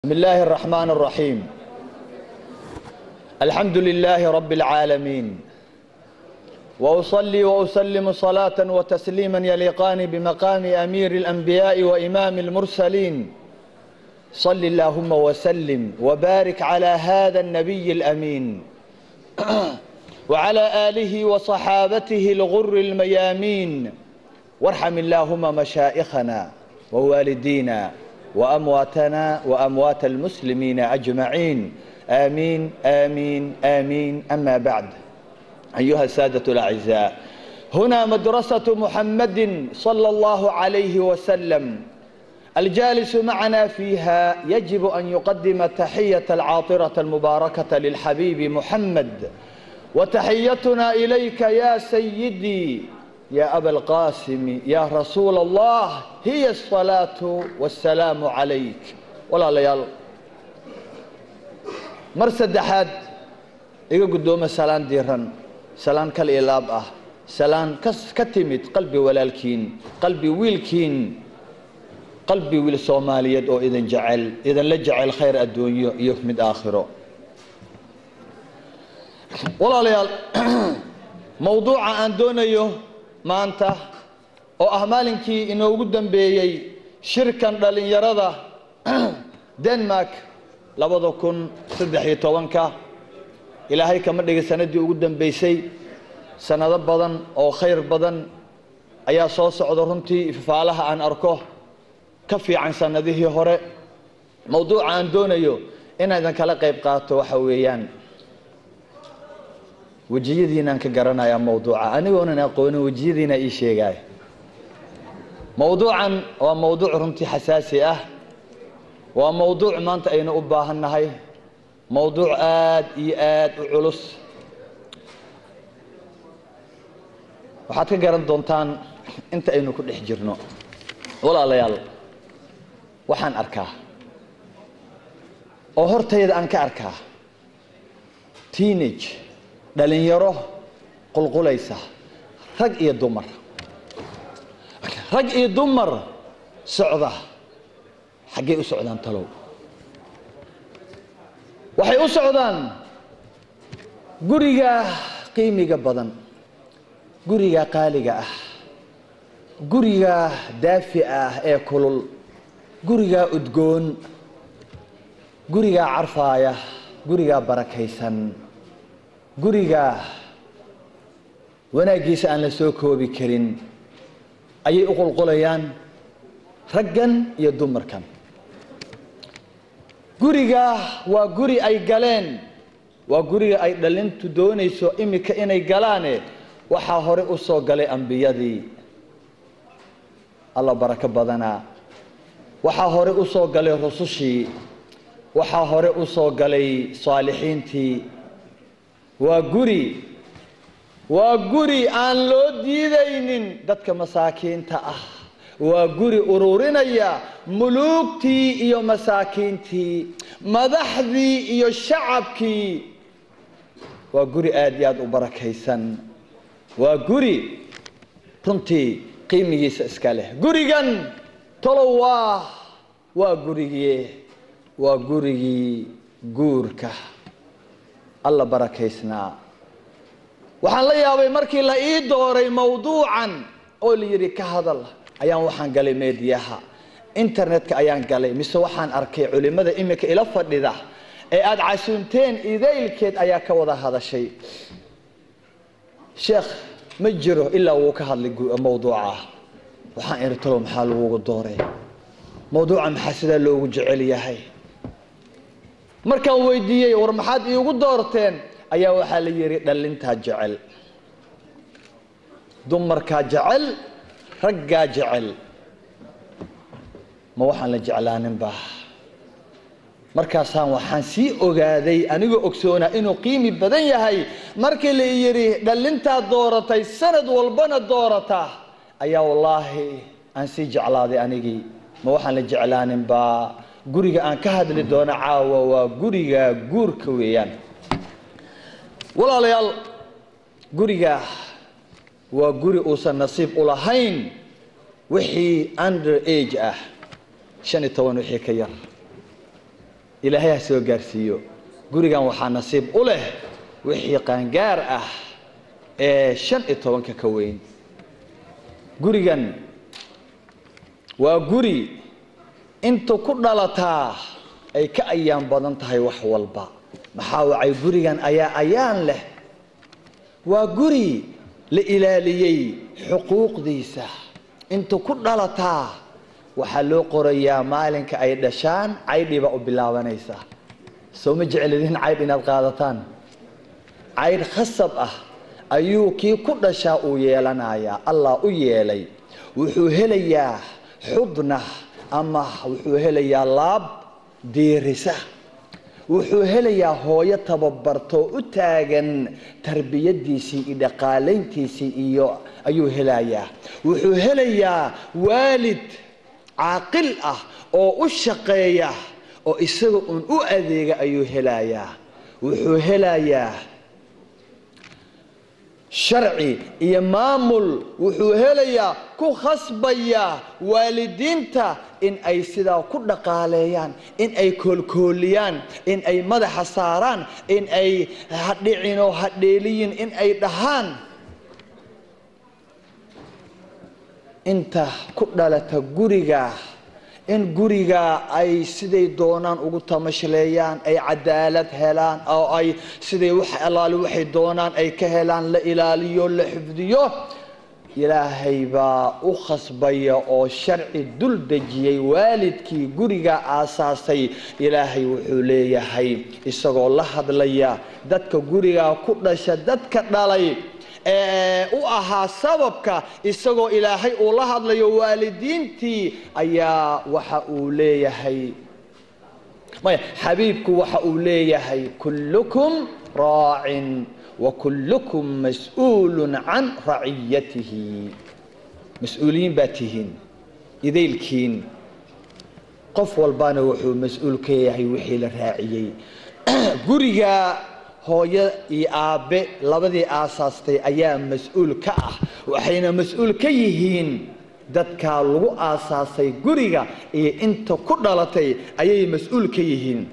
بسم الله الرحمن الرحيم. الحمد لله رب العالمين، وأصلي وأسلم صلاة وتسليما يليقان بمقام أمير الأنبياء وإمام المرسلين. صل اللهم وسلم وبارك على هذا النبي الأمين وعلى آله وصحابته الغر الميامين، وارحم اللهم مشائخنا ووالدينا وأمواتنا وأموات المسلمين أجمعين، آمين آمين آمين. أما بعد، أيها السادة الأعزاء، هنا مدرسة محمد صلى الله عليه وسلم. الجالس معنا فيها يجب أن يقدم تحية العاطرة المباركة للحبيب محمد، وتحيتنا إليك يا سيدي يا أبا القاسم يا رسول الله هي الصلاة والسلام عليك. ولا ليال مرسد أحد يقول قدوم سلام ديران، سلام كالإلاب سلام كتمت قلبي ولالكين، قلبي ويلكين، قلبي ويل صومالية أو إذن جعل إذن لجعل خير الدنيا يكمد آخره. ولا ليال موضوع أن دونيه maanta oo ah maalinkii inoogu dambeeyay shirkan dhalinyarada Denmark 2013 ilaahay kama dhigay sanadii ugu dambeysay. sanado badan oo khayr badan ayaa soo socda, runtii ifaalaha aan arko ka fiican sanadihii hore. mawduuca aan doonayo inaan kala qayb qaato waxa weeyaan وجيدينا كجرنا يا موضوع أنا وأنا أقول وجيدينا إيش جاي موضوعا وموضوع رمتي حساسي وموضوع ما أنت أين أباها النهاي موضوع آد وعلص وحتى جرن دونتان أنت أين كل حجرنا ولا ليال وحن أركاه أهرت يد أنك أركاه تينيج dhalinyaro qulqulaysa, rag iyo dumar socda. xagee u socdaan talow? waxay u socdaan guriga qiimiga badan, guriga qaaliga guriga daafi ee kulul, guriga udgoon, guriga carfaaya, guriga barakaysan, guriga wanaagiisa aan la soo koobi karin ayay u qulqulayaan raggan iyo dumarkan. guriga waa guri ay galeen, waa guriga ay dhalintu doonayso imika inay galaane waxaa hore u soo galay ambiyadii alla baraka badana, waxaa hore u soo galay rusushii, waxaa hore u soo galay saalixiintii. waa guri aan loo diidaynin dadka masaakiinta waa guri ururinaya muluugtii iyo masaakiintii, madaxdii iyo shacabkii. waa guri aad iyo aad u barakaysan, waa guri runtii qiimigiisa iska leh. gurigan talow waa gurigii guurka alla barakaysnaa. waxaan la yaabay markii la ii dooray mawduucan oo la yiri ka hadal, ayaan waxaan galay meediyaha internetka ayaan galay, mise waxaan arkay culimada imika ila fadhida ee aad casuunteen idaylkeed ayaa ka wada hadashay. sheekh ma jiro ilaa uu ka hadlay mawduuca. waxaan iri talo maxaa lagu dooray mawduuca, maxaa sida loogu jecel yahay? markaan weydiiyay war maxaad iigu doorteen ayaa waxaa la yiri dhalintaa jecel, dumarkaa jecel, raggaa jecel. ma waxaan la jeclaaninba? markaasaan waxaan sii ogaaday anigoo ogsoonaa inuu qiimi badan yahay. markii la yiri dhalintaa dooratay sanad walbana doorata ayaa wallaahi aan sii jeclaaday anigii. ma waxaan la jeclaaninba? guriga aan ka hadli doono caawa waa guriga guurka weeyaan. walaalayaal, guriga waa guri uusan nasiib u lahayn wixii under age 15 wixii ka yar. إلهي سو غارسيو غوريغان waxaa nasiib u leh wixii qaangaar ah ee 15 ka weyn gurigan waa guri inta ku dhalataa ay ka ayaan badan tahay wax walba maxaa wacay gurigan ayaa ayaan leh waa guri la ilaaliyay xuquuqdiisa inta ku dhalataa waxa loo qorayaa maalinka ay dhashaan caydiba u bilaabanaysa soo ma jeceliin cayd inaad qaadataan cayd khasab ah ayuu kii ku dhashaa uu yeelanayaa Allah u yeelay wuxuu helayaa xubna ama wuxuu helayaa laab diirisa wuxuu helayaa hooyo tababarto u taagan tarbiyadiisii iyo dhaqaaleyntiisii iyo ayuu helayaa wuxuu helayaa waalid caaqil ah oo u shaqeeya oo isaga u adeega ayuu helayaa wuxuu helayaa sharci iyo maamul wuxuu helayaa ku khasbaya waalidiinta in ay sida ku dhaqaaleeyaan in ay koolkooliyaan in ay madaxa saaraan in ay hadhicino hadheeliyin in ay dhahaan inta ku dhalata guriga in guriga ay siday doonaan ugu tamashleeyaan ay cadaalad helaan oo ay siday wax allaali waxay doonaan ay ka helaan la ilaaliyo la xifdiyo ilaahay baa u khasbaya oo sharci dul dejiyay waalidkii guriga aasaasay ilaahay wuxuu leeyahay isagoo la hadlaya dadka guriga ku dhasha dadka dhalay u ahaa sababka isagoo ilaahay uu la hadlayo waalidiintii ayaa waxa uu leeyahay xabiibku waxa uu leeyahay kullukum raa'in wa kullukum mas'uulun an ra'iyatihi mas'uuliin baatihin idaylkiin qof walbana wuxuu mas'uul ka yahay wixii la raaciyay guriga hooyo iyo aabe labadii aasaastay ayaa mas'uul ka ah waxayna mas'uul ka yihiin dadka lagu aasaasay guriga iyo inta ku dhalatay ayay mas'uul ka yihiin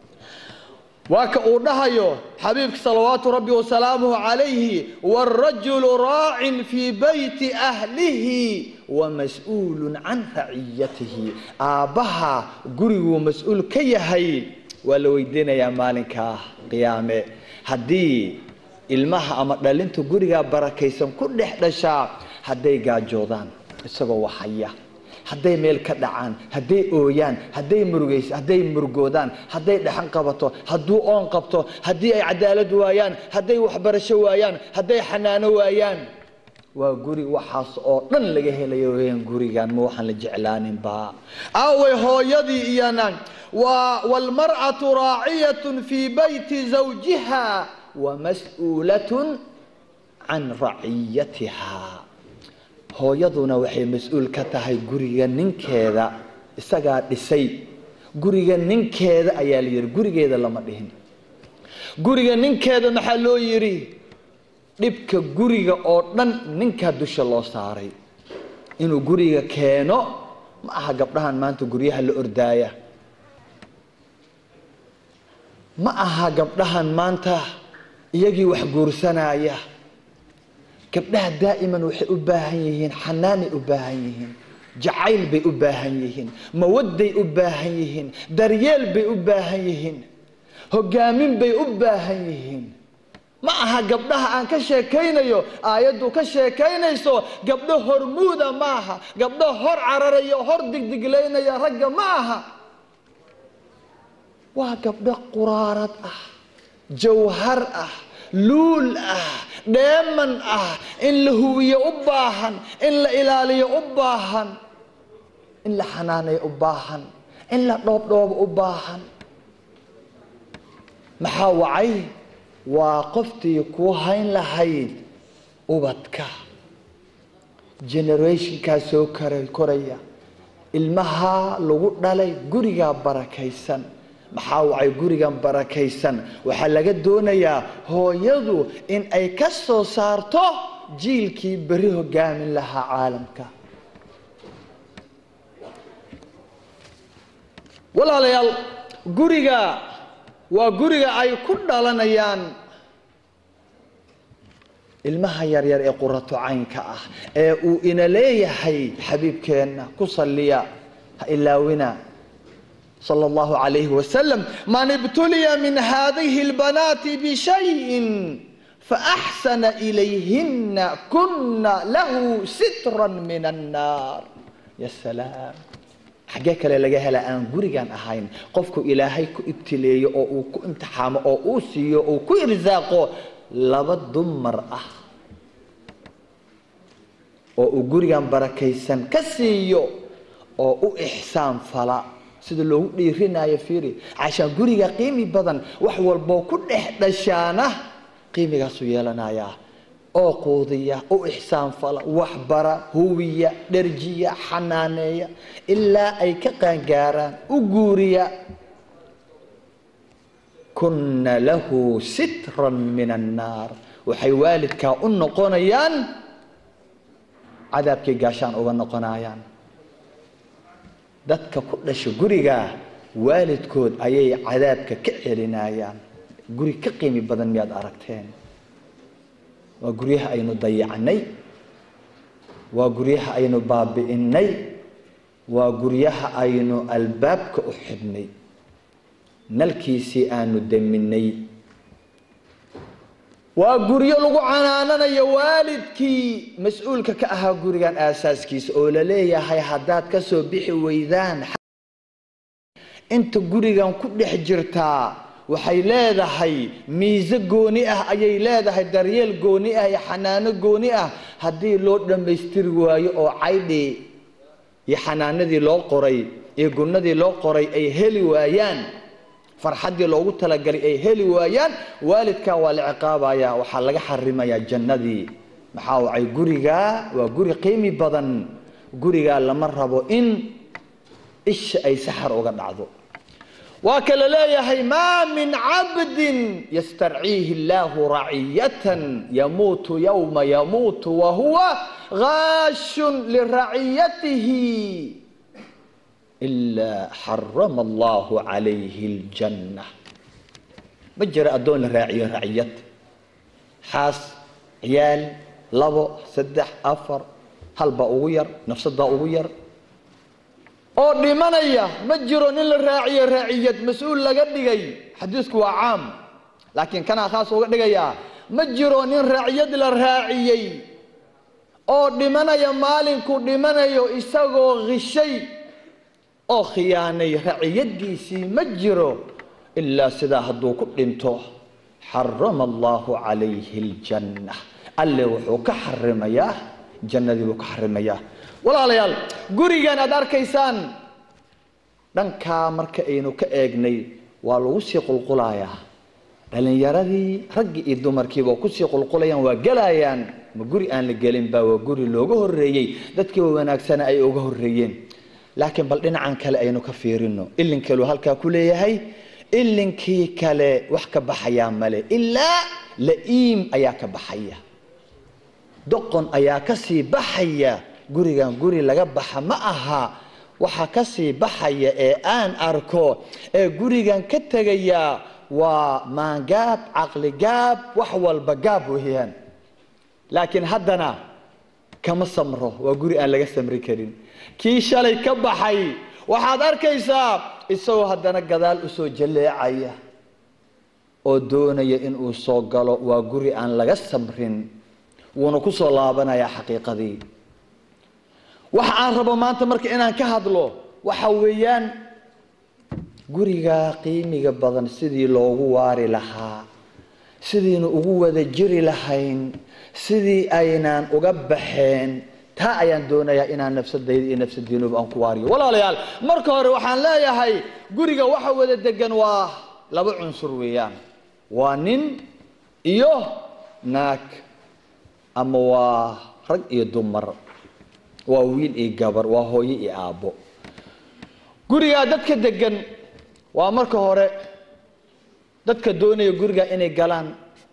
waaka uu dhahayo xabiibka salawaatu rabbi wa salaamuhu alayhi warrajulu raa'in fi bayti ahlihi wa mas'uulun an ra'iyatihi aabaha gurigu mas'uul ka yahay wala weydiinaya maalinka qiyaame hadii ilmaha ama dhalinta guriga barakaysan ku dhex dhashaa haday gaajoodaan isagoo waxaya haday meel ka dhacaan haday ooyaan haday murugoodaan haday dhaxan qabato haduu oon qabto hadii ay cadaalad waayaan haday waxbarasho waayaan haday xanaano waayaan waa guri waxaas oo dhan laga helayo weeyaan gurigan ma waxaan la jeclaanin ba away hooyadii iyana والمرأة راعية في بيت زوجها ومسؤولة عن رعيتها hooyaduna waxay mas'uul ka tahay guriga ninkeeda isaga dhisay guriga ninkeeda ayaa la yiri gurigeeda lama dhihin guriga ninkeeda maxaa loo yiri dhibka guriga oo dhan ninka dusha loo saaray inuu guriga keeno ma aha gabdhahan maanta guriyaha la ordaaya ma aha gabdhahan maanta iyagii wax guursanaya gabdhaha daa'iman waxay u baahan yihiin xanaanay u baahan yihiin jacayl bay u baahan yihiin mawadday u baahan yihiin daryeel bay u baahan yihiin hogaamin bay u baahan yihiin ma aha gabdhaha aan ka sheekaynayo aayadu ka sheekaynayso gabdho hormuuda ma aha gabdho hor cararayo hor digdigleynaya ragga ma aha waa gabdho quraarad ah jawhar ah luul ah dheeman ah in la huwiyo u baahan in la ilaaliyo u baahan in la xanaaneeyo u baahan in la dhoobdhoobo u baahan maxaa wacay waa qoftii ku hayn lahayd ubadka generationka soo koraya ilmaha lagu dhalay guriga barakaysan maxaa wacay gurigan barakaysan waxa laga doonayaa hooyadu in ay ka soo saarto jiilkii bari hogaamin lahaa caalamka walaalayaal guriga waa guriga ay ku dhalanayaan ilmaha yar yar ee quratu caynka ah ee uu ina leeyahay xabiibkeena ku salliya ha ilaawina صلى الله عليه وسلم من ابتلي من هذه البنات بشيء فأحسن إليهن كنا له سترا من النار. يا سلام حاجة كلا لجاها لأن جورجان أهين قفكوا إلهي كابتلي أو كامتحام أو أوسي أو كإرزاقه لبض مرأة أو جورجان بركيسن كسيو أو إحسان فلا sida loogu dhiirinayo fiiri cashan guriga qiimi badan wax walba ku dhexdhashaana qiimigaas u yeelanaya oo qoodiya oo ihsaan fala wax bara huwiya darjiya xanaaneeya ilaa ay ka qaangaaraan u guuriya kunna lahu sitran min an-nar waxay waalidka u noqonayaan cadaabkii gaashaan uga noqonayaan dadka ku dhashay guriga waalidkood ayay cadaabka ka celinayaan guri ka qiimi badan miyaad aragteen waa guriyaha aynu dayacnay waa guriyaha aynu baabi'inay waa guriyaha aynu albaabka u xidhnay nalkiisii aanu daminay waa guriyo lagu canaananayo waalidkii mas'uulka ka ahaa gurigan aasaaskiisa oo la leeyahay haddaad ka soo bixi weydaan inta gurigan ku dhex jirtaa waxay leedahay miise gooni ah ayay leedahay daryeel gooni ah iyo xanaano gooni ah haddii loo dhammaystiri waayo oo caydhii iyo xanaanadii loo qoray iyo gunnadii loo qoray ay heli waayaan farxadii loogu talagalay ay heli waayaan waalidka waa la ciqaabaya waxa laga xarimayaa jannadii maxaa wacay guriga waa guri qiimi badan guriga lama rabo in isha ay saxar uga dhacdo waa kala leeyahay ma min abdin yastar'ihi Allah ra'iyatan yamutu yawma yamutu wa huwa ghashun li ra'iyatihi إلا حرم الله عليه الجنة بجرى أدون رعية حاس عيال لبو سدح أفر هل بأوير نفس الضوير أو لمنية مجرى نل رعية مسؤول لقد جاي حديثك عام لكن كان خاص وقد جاي مجرى نل رعية للراعي أو لمنية مالك لمنية إستغو غشي oo khiyaanay raciyadiisii ma jiro ilaa sida haduu ku dhinto harrama Allahu alayhi aljanna alle wuxuu ka xarimayaa jannadii uu ka xarimayaa walaalayaal gurigan aad arkaysaan dhanka marka aynu ka eegnay waa lagu sii qulqulayaa dhalinyaradii rag iyo dumarkiiba ku sii qulqulayaan waa galayaan ma guri aan la gelin baa waa guri looga horeeyay dadkii wanaagsan ay uga horeeyeen laakiin bal dhinacan kale aynu ka fiirino illinkii halka ku leeyahay illinkii kale wax ka baxaya male ilaa laim ayaa ka baxaya doqon ayaa ka sii baxaya gurigan guri laga baxa ma aha waxa ka sii baxaya ee aan arko ee gurigan ka tagaya waa maangaab aqli gaab wax walba gaab weeyaan laakiin haddana kama samro waa guri aan laga samri karin kii shalay ka baxay waxaad arkaysaa isagoo haddana gadaal u soo jaleecaya oo doonaya in uu soo galo waa guri aan laga samrin wuuna ku soo laabanaya xaqiiqadii waxa aan rabo maanta marka inaan ka hadlo waxa weeyaan guriga qiimiga badan sidii loogu waari lahaa sidiina ugu wada jiri lahayn sidii aynaan uga baxeen taa ayaan doonayaa inaan nafsadayda iyo nafsadiinuba aan ku waariyo walaalayaal marka hore waxaan leeyahay guriga waxa wada degan waa laba cunsur weeyaan waa nin iyo naag ama waa rag iyo dumar waa wiil iyo gabar waa hooyo iyo aabbo guriga dadka degan waa marka hore dadka doonaya guriga inay galaan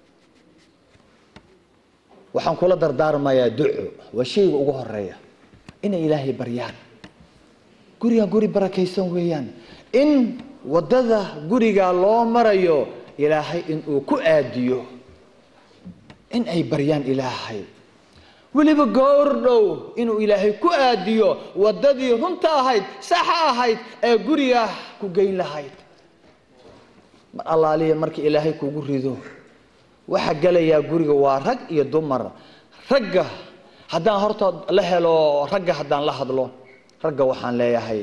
waxaan kula dardaarmayaa duco waa shayga ugu horeeya inay ilaahay baryaan guriga guri barakaysan weeyaan in wadada guriga loo marayo ilaahay in uu ku aadiyo in ay baryaan ilaahay waliba goordhow inuu ilaahay ku aadiyo wadadii runta ahayd sax ahayd ee guriga ku geyn lahayd mar allaaliya markii ilaahay kugu rido waxa galaya guriga waa rag iyo dumar ragga haddaan horta la helo ragga haddaan la hadlo ragga waxaan leeyahay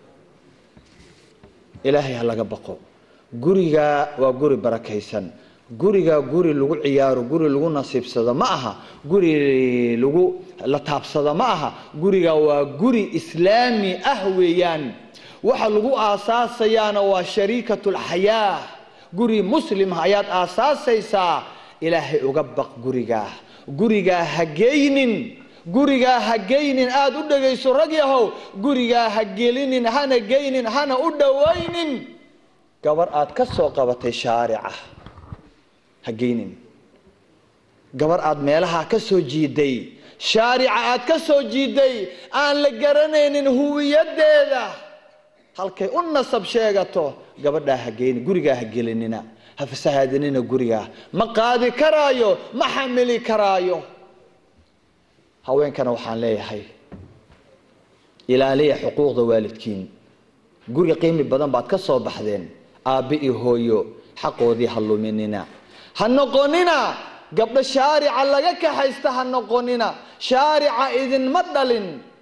ilaahay ha laga baqo guriga waa guri barakaysan guriga guri lagu ciyaaro guri lagu nasiibsado ma aha guri lagu la taabsado ma aha guriga waa guri islaami ah weeyaan waxa lagu aasaasayana waa shariikatul hayaa guri muslim ayaad aasaasaysaa ilaahay uga baq guriga ha geynin aad u dhageyso rag yahow guriga ha gelinin hana geynin hana u dhawaynin gabar aad ka soo qabatay shaarica ha geynin gabar aad meelaha ka soo jiiday shaarica aad ka soo jiiday aan la garanaynin huwiyadeeda halkay u nasab sheegato gabadha ha geynin guriga ha gelinina ha fasahaadinina guriga ma qaadi karaayo ma xamili karaayo haweenkana waxaan leeyahay ilaaliya xuquuqda waalidkiin guriga qiimi badan baad ka soo baxdeen aabe iyo hooyo xaqoodii ha luminina ha noqonina gabdho shaarica laga kaxaysta ha noqonina shaarica idinma dhalin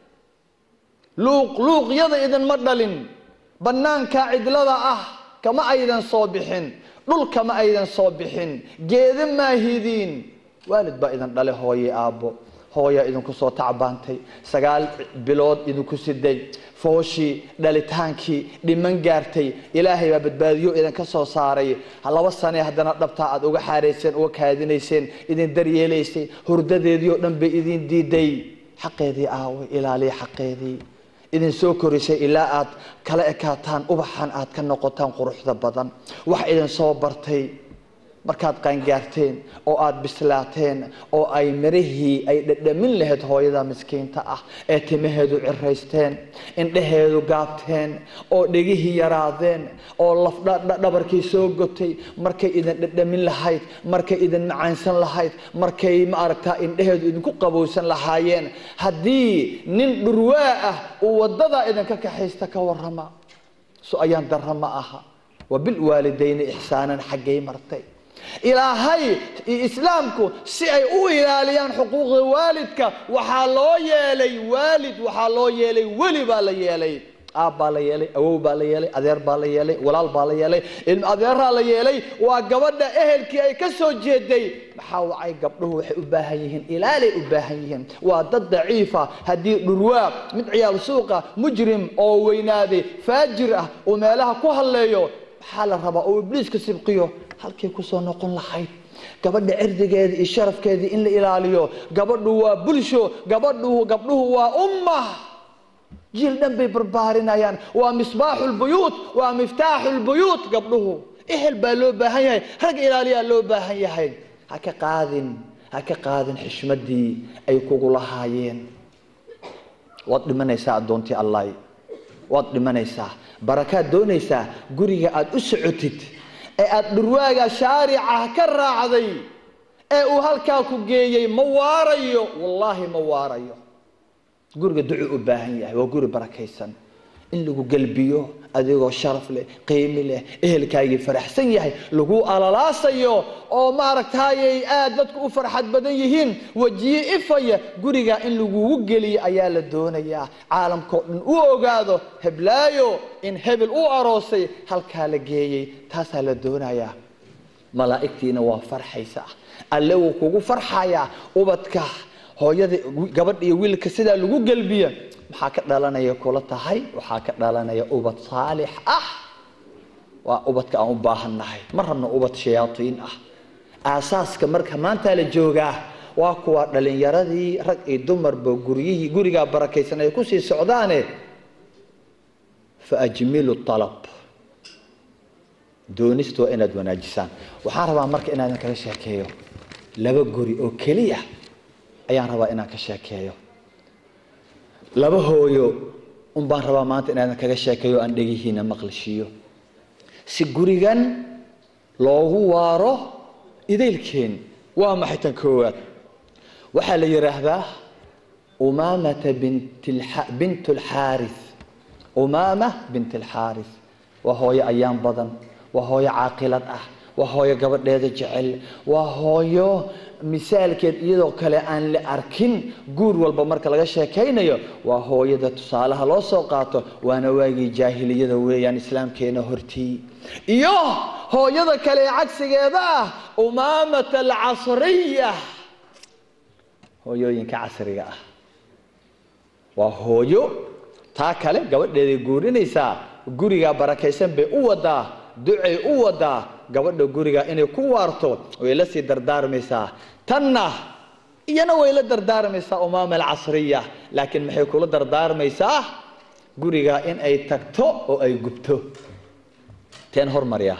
luuqyada idinma dhalin bannaanka cidlada ah kama aydan soo bixin dhulka ma aydan soo bixin geeda maahidiin waalid baa idin dhale hooye aabbo hooya idinku soo tacbaantay 9 bilood idinku siday fooshi dhalitaankii dhiman gaartay ilaahay baa badbaadiyo idin ka soo saaray 2 sano haddana dhabta aad uga xareyseen oo kaadinayseen idin daryeelaysay hurdadeedii oo dhan bay idin diiday xaqeedii aawe ilaaliya xaqeedii idin soo korisay ilaa aad kala ekaataan ubaxan aad ka noqotaan quruxda badan wax idin soo bartay markaad qaan gaarteen oo aad bislaateen oo ay mirihii ay dhadhamin lahayd hooyada miskiinta ah ee timaheedu ciraysteen indhaheedu gaabteen oo dhegihii yaraadeen oo dhabarkii soo gotay markay idin dhadhamin lahayd markay idin macaansan lahayd markay ma aragtaa indhaheedu idinku qabowsan lahaayeen haddii nin dhurwaa ah uu wadada idinka kaxaysta ka warrama so ayaan darra ma aha wabil waalidayni ihsaanan xaggay martay ilaahay islaamku si ay u ilaaliyaan xuquuqda waalidka waxa loo yeelay waalid waxa loo yeelay wali baa la yeelay aab baa la yeelay awow baa la yeelay adeer baa la yeelay walaal baa la yeelay ilm adeeraa la yeelay waa gabadha ehelkii ay ka soo jeeday maxaa wacay gabdhuhu waxay u baahan yihiin ilaalay u baahan yihiin waa dad daciifa haddii dhurwaa mid ciyaal suuqa mujrim oo weynaaday faajir ah oo meelaha ku hadleeyo maxaa la rabaa oo ibliiska sibqiyo halkii ku soo noqon lahayd gabadha cirdigeeda iyo sharafkeeda in la ilaaliyo gabadhu waa bulsho gabdhuhu waa umma jiil dhan bay barbaarinayaan waa misbaaxul buyuut waa miftaaxul buyuut gabdhuhu ehel baa loo baahan yahay rag ilaaliyaa loo baahan yahay ha ka qaadin xishmadii ay kugu lahaayeen waad dhimanaysaa adoontii allah waad dhimanaysaa barakaad doonaysaa guriga aad u socotid ee aad dhurwaaga shaarica ka raacday ee uu halkaa ku geeyay ma waarayo wallahi ma waarayo guriga duco u baahan yahay waa guri barakaysan in lagu galbiyo adigoo sharaf leh qiimo leh ehelkaaga faraxsan yahay lagu alalaasayo oo ma aragtay aad dadku u farxad badan yihiin wajiye ifaya guriga in lagu geliyo ayaa la doonayaa caalamka dhan u ogaado heblaayo in hebel u aroosay halka la geeyay taasa la doonayaa malaa'iktiina waa farxaysa alle uu kugu farxaya ubadka hooyada gabadh iyo wiilka sida lagu galbiyo maxaa ka dhalanaya kula tahay waxaa ka dhalanaya ubad saalix ah waa ubadka aan u baahanahay marna ubad shayaatiin ah asaaska marka maanta la joogaa waa kuwa dhalinyaradii rag iyo dumarba guriga barakaysan ay ku sii socdaane faajmilu talab doonisto inaad wanaajisaan waxaan rabaa marka inaan kala sheekeeyo laba guri oo kaliya ayaan rabaa inaan ka sheekeeyo laba hooyo baan rabaa maanta inaan kaga sheekeeyo aan dhagihiina maqlishiyo si gurigan loogu waaro idaylkeen waa maxay tan koowaad waxaa la yiraahdaa umaamata bint al-Harith umaama bint al-Harith waa hooyo ayaan badan waa hooyo caaqilad ah waa hooyo gabadheeda jecel waa hooyo misaalkeed iyadoo kale aan la arkin guur walba marka laga sheekaynayo waa hooyada tusaalaha loo soo qaato waana waagii jaahiliyada weeyaan islaamkeena hortii iyo hooyada kale cagsigeeda ah umaamata al-Casriya hooyooyinka casriga ah waa hooyo taa kale gabadheeda guurinaysa guriga barakaysan bay u wadaa ducay u wadaa gabadha guriga inay ku waarto way la sii dardaarmaysaa tanna iyana way la dardaarmaysaa umaama al-Casriya laakiin maxay kula dardaarmaysaa guriga in ay tagto oo ay gubto teen hormariya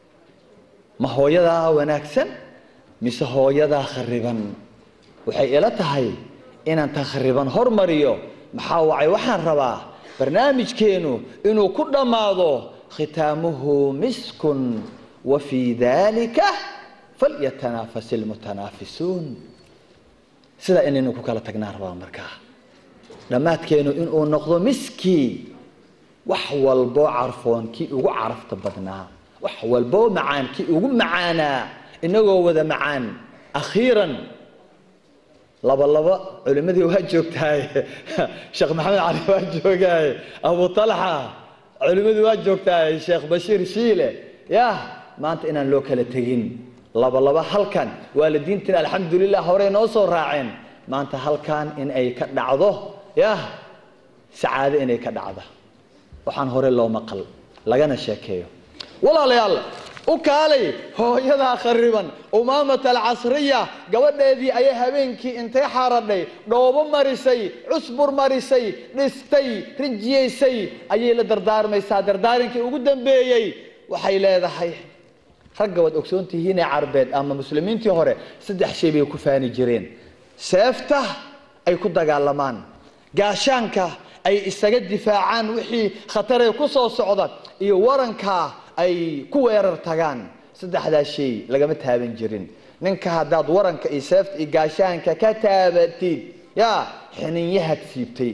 ma hooyada wanaagsan mise hooyada khariban waxay ila tahay inaan takhriban hormariyo maxaa wacay waxaan rabaa barnaamijkeenu inuu ku dhamaado khitaamuhu miskun wa fi dhalika falyatanaafas almutanaafisun sida inaynu ku kala tagnaa rabaa markaa dhamaadkeenu inuu noqdo miski wax walbo carfoon kii ugu carafta badnaa wax walbo macaan kii ugu macaanaa inagoo wada macaan akhiiran laba culimadii waa joogtaay sheekh maxamed cali waa joogay abu talha culimadii waa joogtaay sheekh bashiir shiile ya maanta inaan loo kala tagin laba halkan waalidiintina alxamdulillah hore noo soo raaceen maanta halkan in ay ka dhacdo ya saacado inay ka dhacdo waxaan hore loo maqal lagana sheekeeyo walaalayaal ukaalay hooyada khariban umaamata al-Casriya gabadheedii ay habeenkii intay xaradhay dhoobo marisay cusbur marisay dhistay rinjiyeysay ayay la dardaarmaysaa dardaarinkii ugu dambeeyay waxay leedahay ragga wad ogsoontihiin carbeed ama muslimiintii hore saddex shay bay ku faani jireen seefta ay ku dagaalamaan gaashaanka ay isaga difaacaan wixii khatar ay ku soo socda iyo waranka ay ku weerar tagaan saddexda shay lagama taaban jirin ninka hadaad waranka iyo seefta iyo gaashaanka ka taabatid ya xiniyaha siibtay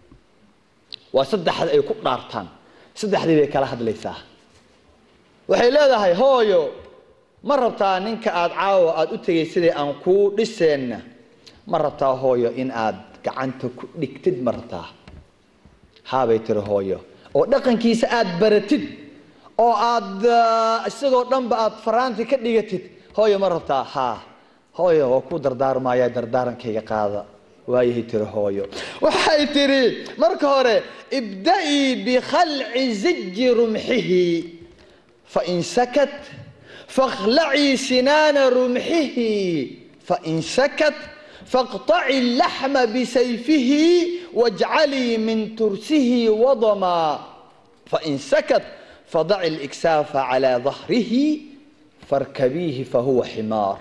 waa saddexda ay ku dhaartaan saddexdii bay kala hadlaysaa waxay leedahay hooyo ma rabtaa ninka aad caawa aad u tagay sidii aan ku dhiseenna ma rabtaa hooyo in aad gacanta ku dhigtid ma rabtaa haabay tiri hooyo oo dhaqankiisa aad baratid oo aad isagoo dhanba aad faraanti ka dhigatid hooyo ma rabtaa ha hooyo waa ku dardaarmaya dardaarankayga qaada waayahay tiri hooyo waxay tiri marka hore ibda'i bi khal'i zijji rumhihi fa in sakat fakhli'i sinana rumhihi fa in sakat فاقطعي اللحم بسيفه واجعلي من ترسه وضما فإن سكت فضعي الإكساف على ظهره فاركبيه فهو حمار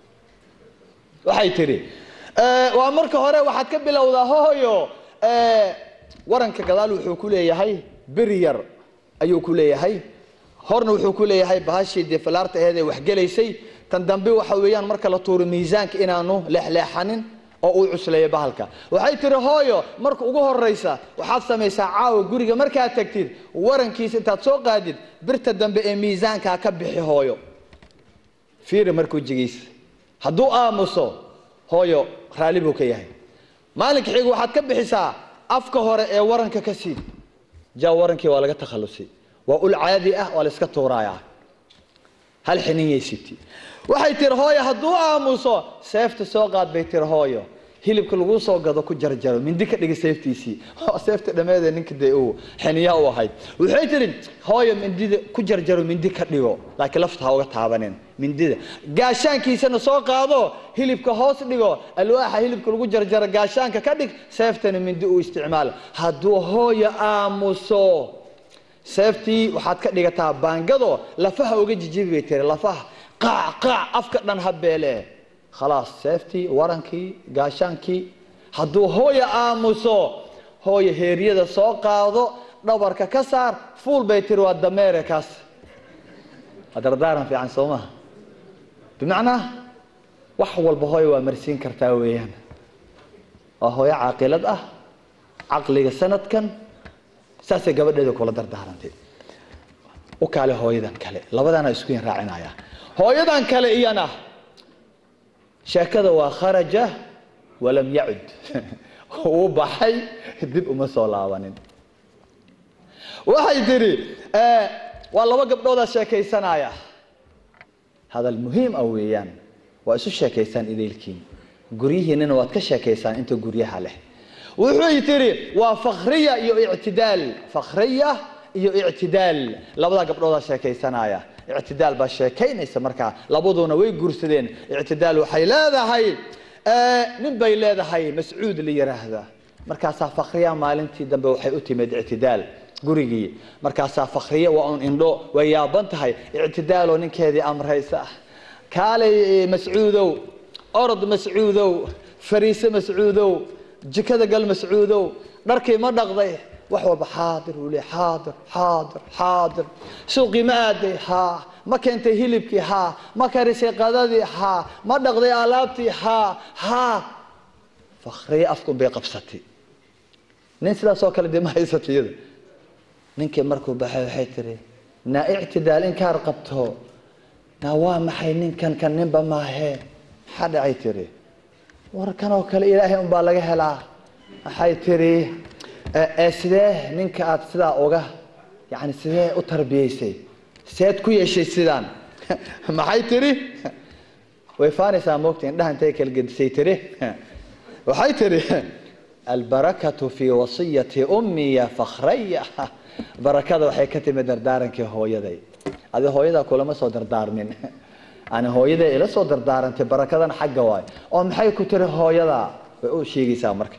waxay tiri waa marka hore waxaad ka bilowdaa hooyo waranka gadaal wuxuu ku leeyahay biryar ayuu ku leeyahay horna wuxuu ku leeyahay baashii defalaarta aheed ee wax galaysay tan dambe waxa weeyaan marka la tuuro miisaanka inaanu leexleexanin oo uu cusleeyo bahalka waxay tiri hooyo marka ugu horeysa waxaad sameeysaa caawa guriga marka aad tagtid warankiisa intaad soo qaadid birta dambe ee miisaanka ka bixi hooyo fiir markuu jigiis haduu aamuso hooyo raali buu ka yahay maalinka xiga waxaad ka bixisaa afka hore ee waranka ka sii jaa warankii waa laga takhalusay waa ul caadi ah waa la iska tuurayaa hal xiniyeysiti waxay tiri hooyo haduu aamuso seefta soo qaad bay tiri hooyo hilibka lagu soo gado ku jarjaro mindi ka dhigi seeftiisi seefta dhameeda ninka day uu xiniya u ahayd waxay tiri hooyo mindida ku jarjaro mindi ka dhigo laakiin lafta ha uga taabanin mindida gaashaankiisana soo qaado hilibka hoos dhigo alwaaxa hilibka lagu jarjaro gaashaanka ka dhig seeftana mindi uu isticmaal haduu hooyo aamuso seeftii waxaad ka dhigataa baangado lafaha uga jijibi bay tiri lafaha qaac afka dhan habeele خلاص سيفتي ورنكي غاشانكي haduu hooyo aamuso hooyo heeriyada soo qaado dhabarka ka saar fuul bay tiri waa dameere kaas dardaaran fiican Soomaa bimacna wax walba hooyo waa marsiin kartaa weeyaan oo hooyo caaqilad ah aqliga sanadkan saasay gabadheeda kula dardaarantay oo kale hooyadan kale labadana isku in raacinaya hooyadan kale iyana sheekada waa kharaja walam ya'ud oo baxay dib uma soo laabanin waxay tiri waa laba gabdhood sheekaysanaya hadal muhiim ah weeyaan waa isu sheekaysan idaylkiin guriyihiina waad ka sheekaysan inta guriyaha leh wuxuu tiri waa fakhriya iyo i'tidaal fakhriya iyo i'tidaal labada gabdhood sheekaysanaya i'tidaal ba sheekaynaysa marka labaduna way guursadeen i'tidaal waxay leedahay nin bay leedahay mas'uud li yiraahda markaas fakhriya maalintii dambe waxay u timid i'tidaal gurigii markaas fakhriya waa indho way yaaban tahay i'tidaal oo ninkeedii amraysa kaalay mas'uudow orod mas'uudow fariisa mas'uudow jikada gal mas'uudow dharkii ma dhaqday wax walba xaadir wali xaadir suuqi ma aaday ma keentay hilibkii ma karisay qadadii ma dhaqday alaabtii fakhriya afkum bay qabsatay nin sidaas oo kale dima haysatiyada ninkii markuu baxay waxay tiri na i'tidaal in kaar qabto na waa maxay ninkan kan ninba ma ahe xadacay tiri warkan oo kale ilaahay un baa laga helaa waxay tiri sidee ninka aad sidaa uga yani sidee u tarbiyeysay seed ku yeeshay sidaan maxay tiri way faanaysaa moogtay indhaha intay kala gedisay tiri waxay tiri البركة في وصية أمي يا فخرية بركة waxay ka timid dardaarankii hooyaday adi hooyada kulama soo dardaarmin ana hooyada ila soo dardaarantay barakadan xagga waay oo maxay ku tiri hooyada way u sheegaysaa marka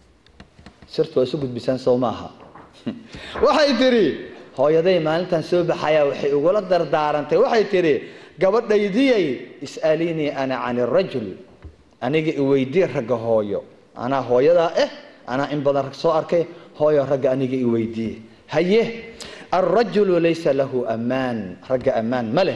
sirtu way soo gudbisan Soomaha waxay tiri hooyaday maalintan soo baxaya waxay ugu la dardaarantay waxay tiri gabadhaydiyay is'alini ana 'an ar-rajul aniga i weydii raga hooyo أنا هويدا أنا إن بدر صارك هويا رجع أنيجي يويدي هيه الرجل ليس له أمان رجع أمان مله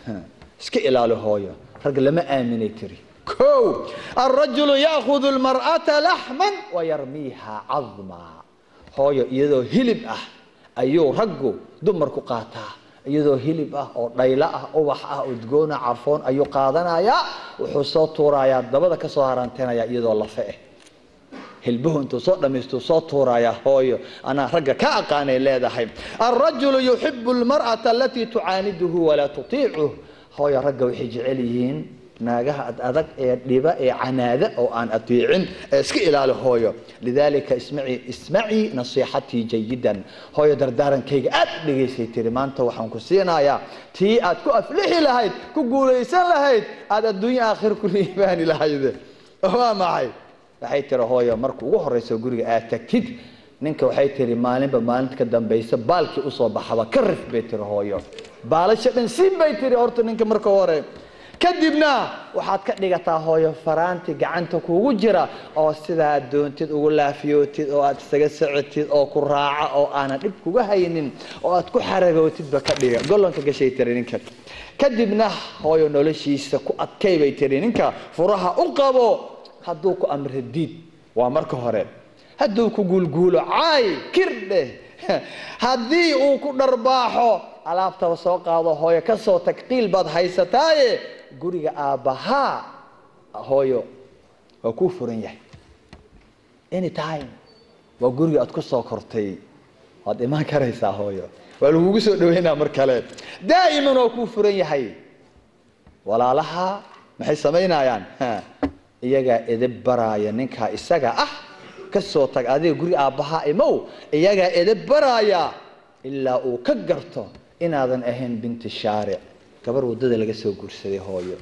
سكي إلى له هويا رجع لما آمن يتري كو الرجل يأخذ المرأة لحما ويرميها عظما هويا يدو هلب أيو رجو دمر كقاتا يدو هلب أو ليلة أو وح أو تجونا عرفون أيو قادنا يا وحصات ورايا دبدا كسوهرانتنا يا يدو الله فيه هلبه انتو صوت دمستو صوت ورايا هويو انا رجع كاقاني لهدحي الرجل يحب المرأة التي تعانده ولا تطيعه هويا رجع وحي جعليين ناقها ادق ديبا عناده او ان اطيعن اسكي الى هويو لذلك اسمعي نصيحتي جيدا هويو دردارن كيغ اد دغيسيتري مانتا waxaan ku siinayaa tii aad ku aflixi lahayd ku guuleysan lahayd aad adduunyo aakhir ku liibaani lahayd waa maxay waxay tiri hooyo markuu ugu horeyso guriga aad tagtid ninka waxay tiri maalinba maalinta ka dambaysa baalkii u soo baxaba ka rif bay tiri hooyo baalasha dhan siin bay tiri horta ninka marka hore kadibna waxaad ka dhigataa hooyo faraanti gacanta kuugu jira oo sidaa doontid ugu laafiyootid oo aad isaga socotid oo ku raaca oo aana dhib kuga haynin oo aad ku xaragootid ba ka dhiga golonka gashay tiri ninka kadibna hooyo noloshiisa ku adkay bay tiri ninka furaha u qabo hadduu ku amri diid waa marka hore hadduu ku guulguulo caay kirdhe haddii uu ku dharbaaxo alaabtaba soo qaado hooyo ka soo tagqiil baad haysataaye guriga aabbahaa hooyo waa kuu furan yahay anytime waa guriga aad ku soo kortay waad imaan karaysaa hooyo waa lagugu soo dhaweynaa mar kale daa'iman waa kuu furan yahay walaalaha maxay samaynayaan iyaga edeb baraaya ninka isaga ka soo tag adiga guri aabbaha imow iyaga edeb baraaya ilaa uu ka garto inaadan ahayn binti shaaric gabar wadada laga soo guursaday hooyo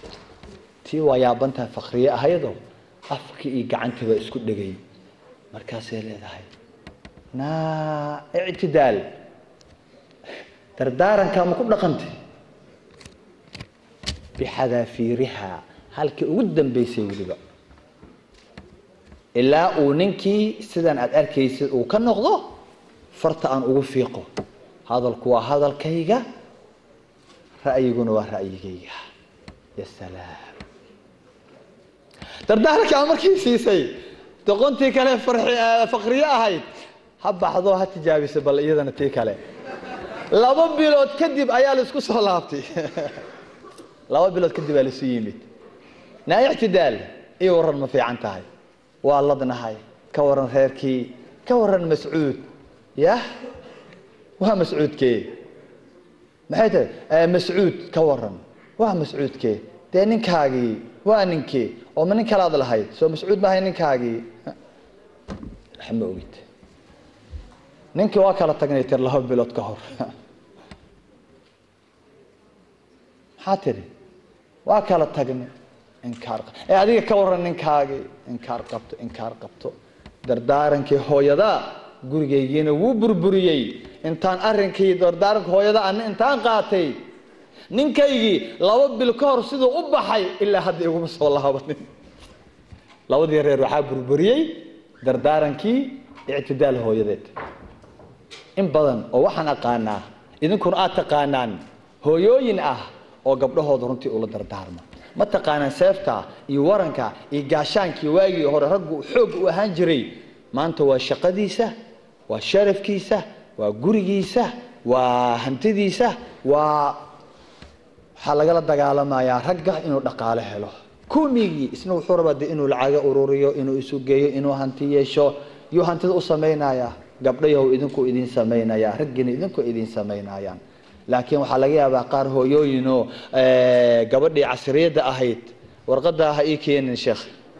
tii waa yaabanta fakhriye ahaydo afkii iyo gacantiba isku dhagay markaas ay leedahay na i'tidaal dardaaranka ma ku dhaqantay bixadaafiriha halkii ugu dambeysay waliba ilaa uu ninkii sidan aad arkaysid uu ka noqdo farta aan ugu fiiqo hadalku waa hadalkayga رأيكم ورأيي يا سلام دردارك أمرك سيسي تقنتي كله فقرية هاي حب حضوها تجابي سبل إذا نتي كله لابد بيلود كذب أيال اسكو صلابتي لابد بيلود كذب على سيمي نا اعتدال إيه ورن ما في عنتهاي والله دنا هاي كورن خيركي كورن مسعود يا وها مسعود كي محيته مسعود كورن وها مسعود كي دي نينكاغي waa ninkii oo ma nin kala ad lahayd soo mas'uud ma hay ninkaagii raxmo ogid ninkii waa kala tagnay tir laba bilood ka hor xaatiri waa kala tagnay inkaar adiga ka waran ninkaagii inkaar qabto dardaarankii hooyada gurigeygiina wuu burburiyay intaan arrinkii dardaaranka hooyada aan intaan qaatay ninkaygii laba bil ka hor sidoo u baxay ilaa hadda igu soo laabanin labadii reer waxa burburiyay dardaarankii i'tidaal hooyadeed in badan oo waxaan aqaanaa idinkuna aad taqaanaan hooyooyin ah oo gabdhahooda runtii ula dardaarma ma taqaanaan seefta iyo waranka iyo gaashaankii waagii hore raggu xoog u ahaan jiray maanta waa shaqadiisa waa sharafkiisa waa gurigiisa waa hantidiisa waa waxa laga la dagaalamayaa ragga inuu dhaqaale helo kumigi isna wuxuu rabaa inuu lacag ururiyo inuu isu geeyo inuu hanti yeesho iyo hantida u sameeynaya gabdhayow idinku idin sameeynaya raggina idinku idin sameeynayaan laakiin waxa laga yaabaa qaar hooyooyinoo gabadhii casriyada ahayd warqada ha ii keenin sheekh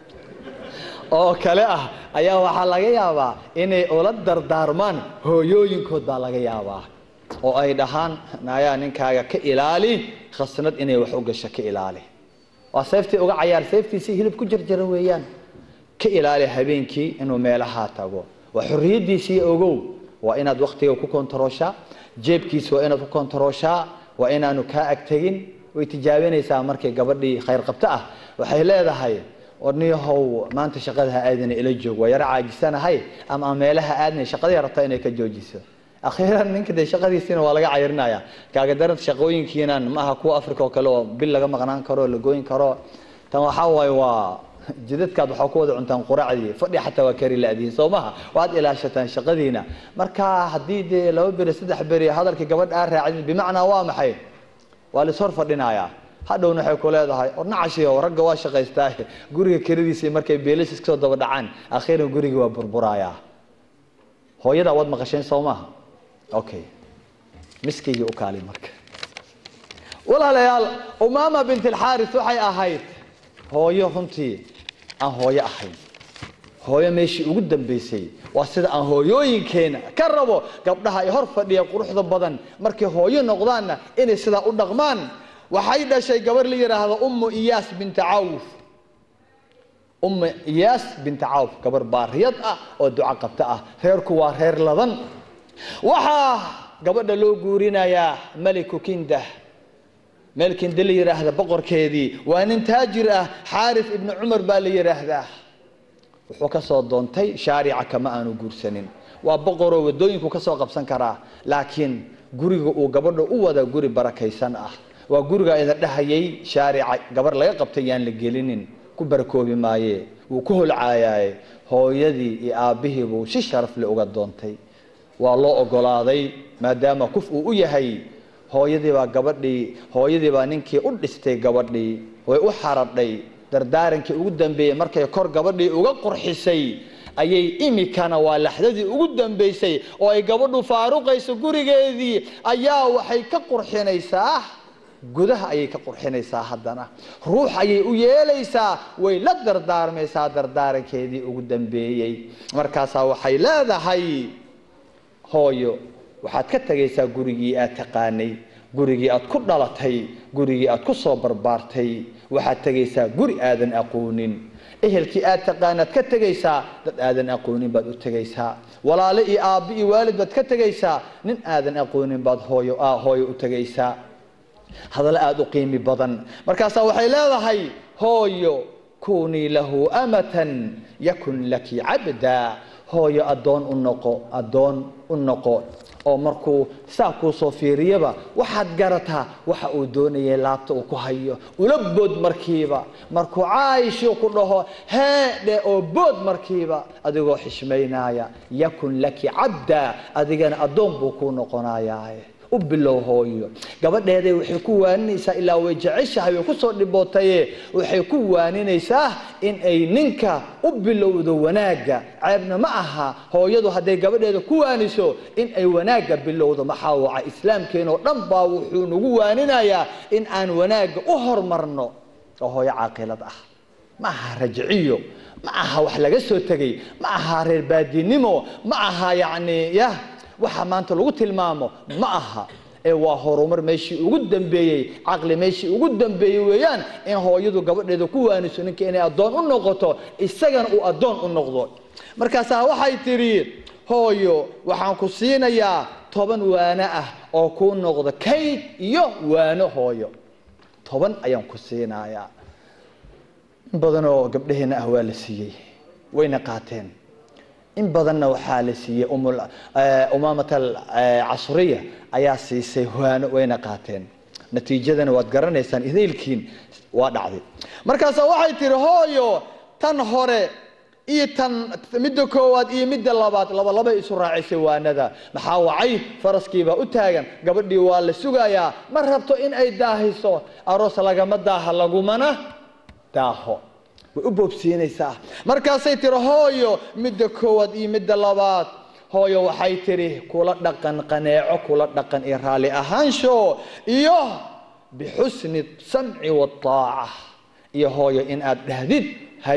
oo kale ah ayaa waxa laga yaabaa inay ula dardaarmaan hooyooyinkood baa laga yaabaa oo ay dhahaan naayaa ninkaaga ka ilaali khasnad inay wax u gasho ka ilaali waa seeftii uga cayaar seeftiisi hilib ku jarjaran weeyaan ka ilaali habeenkii inuu meelaha tago waa xurriyadiisii ogow waa inaad waqtiga ku kontarooshaa jeebkiisa waa inaad ku kontarooshaa waa inaanu ka agtagin way tijaabinaysaa markay gabadhii khayr qabta ah waxay leedahay ورنيهو ما أنت شقدها آذن إلى الجو ويرعى جسنا هاي أما مالها آذن شقدها رتينا كجوجيسه أخيرا منك ده شقدي سنة ولا عيرنا يا كقدرت شقوين كينان ما هكو أفريقيا وكلو بالله جم غنان كرو لجوين كرو تما حواي و جدت كاد حكود عن قرعدي فدي حتى وكري الأدين صومها وعد إلى شتان شقدينا مركا حديد لو برسد حبري هذا الكجواد أرعى بمعنى وامحي والصرف الدنيا هذا ونحن كلنا هاي ونعشيه ورجع واشق يستاهل جوري كريديسي مركب بيلش كسر دبر دعان أخيرا جوري جوا بربرايا هو يدا واد مقشين صومها أوكي مسكي أكالي مرك ولا ليال أمامة بنت الحارث وحي أهيت هو يهنتي هو يأخي هو يمشي قدام بيسي واسد هو يوين كربو قبلها يهرف لي قروح ضبضن مركب هو ينقضان إن سدا النغمان وحيدا شيء قبر لي هذا إياس بنت عوف إياس بنت عوف قبر باريض أو دعاء قبتها خيرك وخير لظن وحا قبر لو قورينا يا ملك كنده ملك دلي هذا بقر كيدي وان تاجر حارث ابن عمر بالي هذا وحكسو دونتي شارع كما انو غورسنين وبقر ودوينكو كسو قبسن كرا لكن غوريغو او قبر او ودا غوري بركيسان وغورغا إذا دحيي شارع قبر لا قبتay yaan la gelinin ku barkoobi maaye uu ku hulcaayay hooyadii iyo aabihii buu si sharaf leh uga doontay waa loo ogolaaday maadaama kuf uu yahay hooyadii baa ninkii u dhistay gabadhii way u xaradhay dardaarankii ugu dambeeyay markay kor gabadhii uga qurxisay ayay imikana waa laxdadii ugu dambeysay oo ay gabadhu faaruqayso gurigeedii ayaa waxay ka qurxinaysaa gudaha ayay ka qurxinaysaa haddana ruux ayay u yeelaysaa way la dardaarmaysaa dardaarankeedii ugu dambeeyay markaas waxay leedahay hooyo waxaad ka tagaysaa gurigii aad taqaanay gurigii aad ku dhalatay gurigii aad ku soo barbaartay waxaad tagaysaa guri aadan aqoonin ehelkii aad taqaanaad ka tagaysaa dad aadan aqoonin baad u tagaysaa walaalo iyo aabbi iyo waalid baad ka tagaysaa nin aadan aqoonin baad hooyo u tagaysaa هذا لا أقيم بدن مركز وحي لا هويو كوني له أمة يكن لك عبدا hooyo adoon u noqo oo markuu saa ku soo fiiriyaba waxaad garataa waxa uu doonayay laabta uu ku hayo ula bood markiiba markuu Caaisha ku dhaho heede oo bood markiiba adigoo xishmeynaya yakun laki abda adigana adoon buu ku noqonayaa u bilow hooyo gabadheeday waxay ku waaninaysaa ilaa way jeceshahay ku soo dhibootay waxay ku waaninaysaa in ay ninka u bilowdo wanaaga ceebna ma aha hooyadu haday gabadheeda ku waaniso in ay wanaaga bilowdo maxaa waxa islaamkeena oo dhan baa wuxuu nagu waaninayaa in aan wanaaga u hormarno oo hooyo caaqilad ah ma aha rajciyo ma aha wax laga soo tagay ma aha reer baadinimo ma aha waxa maanta lagu tilmaamo ma aha waa horumar meeshii ugu dambeeyay aqli meeshii ugu dambeeyay weeyaan in hooyadu gabadheeda ku waaniso ninka inay adoon u noqoto isagana uu adoon u noqdo markaas waxay tiri hooyo waxaan ku siinayaa 10 waana ah oo ku noqdo kayd iyo waano hooyo 10 ayaan ku siinayaa badan oo gabdhaheena ah waa la siiyay wayna qaateen in badanna waxaa la siiyay umamata casriya ayaa siisay waano wayna qaateen natiijadana waad garanaysaan idaylkiin waa dhacday markaas waxay tiri hooyo tan hore iyo tan midda koowaad iyo midda labaad laba isu raacisay waanada maxaa wacay faraskiiba u taagan gabadhii waa la sugayaa ma rabto in ay daahiso aroos lagama daaha lagumana daaho way u boobsiinaysaa markaasay tiri hooyo midda koowaad iyo midda labaad hooyo waxay tiri kula dhaqan qaneeco kula dhaqan iyo raali ahaansho iyo bixusni sam'i wa taa'a iyo hooyo in aad dhahdid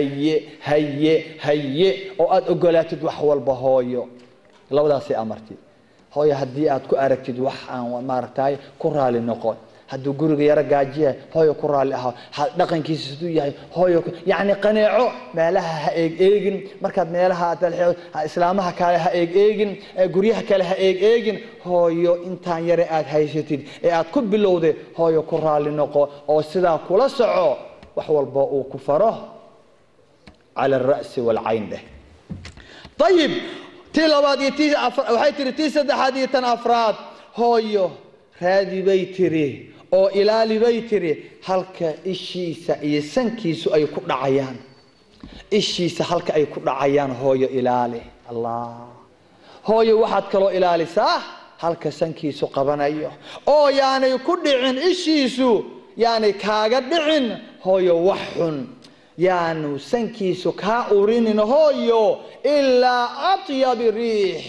haye oo aad ogolaatid wax walba hooyo labadaas amarti hooyo hadii aad ku aragtid wax aan maartay ku raali noqon haduu guriga yara gaajiya hooyo ku raali ah dhaqankiisa sidoo yahay hooyo yaani qaneeco meelaha ha eegin markaad meelaha islaamaha kale ha eegin guriyaha kale ha eegin hooyo intaan yare aad haysatid ee aad ku bilowday hooyo ku raali noqo oo sidaa kula soco wax walba uu ku faro على الرأس والعين ده طيب تي لبادي تي waxay tiri tii saddexaad tan afraad hooyo raadi bay tiri oo ilaali bay tiri halka ishiisa iyo sankiisu ay ku dhacayaan ishiisa halka ay ku dhacayaan hooyo ilaali allah hooyo waxaad kaloo ilaalisaa halka sankiisu qabanayo oo yaanay ku dhicin ishiisu yaanay kaaga dhicin hooyo wax xun yaanu sankiisu ka urinin hooyo ilaa atyab riix